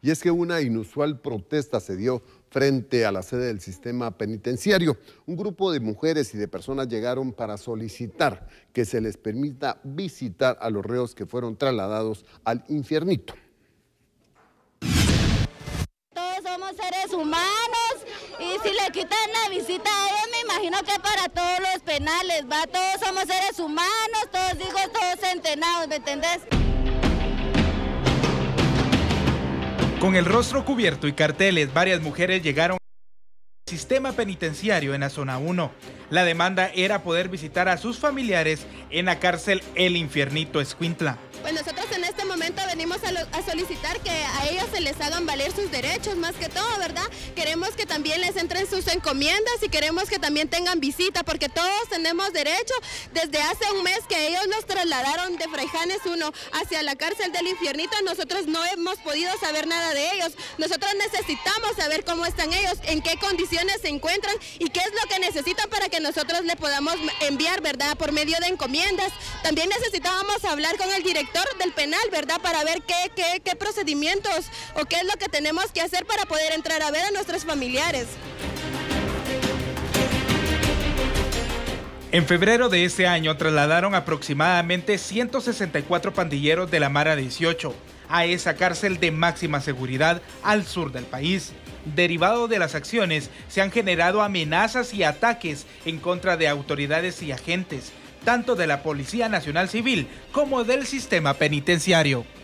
Y es que una inusual protesta se dio frente a la sede del sistema penitenciario. Un grupo de mujeres y de personas llegaron para solicitar que se les permita visitar a los reos que fueron trasladados al Infiernito. Todos somos seres humanos y si le quitan la visita a ellos, me imagino que para todos los penales, ¿va? Todos somos seres humanos, todos hijos, todos centenados, ¿me entendés? Con el rostro cubierto y carteles, varias mujeres llegaron al sistema penitenciario en la zona 1. La demanda era poder visitar a sus familiares en la cárcel El Infiernito Escuintla. Pues nosotros en este momento venimos a solicitar que a ellos se les hagan valer sus derechos, más que todo, ¿verdad? Queremos que también les entren sus encomiendas y queremos que también tengan visita, porque todos tenemos derecho. Desde hace un mes que ellos nos trasladaron de Fraijanes 1 hacia la cárcel del Infiernito, nosotros no hemos podido saber nada de ellos. Nosotros necesitamos saber cómo están ellos, en qué condiciones se encuentran y qué es lo que necesitan para que nosotros le podamos enviar, ¿verdad? Por medio de encomiendas. También necesitábamos hablar con el director del penal, ¿verdad? Para ver qué procedimientos o qué es lo que tenemos que hacer para poder entrar a ver a nuestros familiares. En febrero de este año trasladaron aproximadamente 164 pandilleros de la Mara 18 a esa cárcel de máxima seguridad al sur del país. Derivado de las acciones, se han generado amenazas y ataques en contra de autoridades y agentes, tanto de la Policía Nacional Civil como del sistema penitenciario.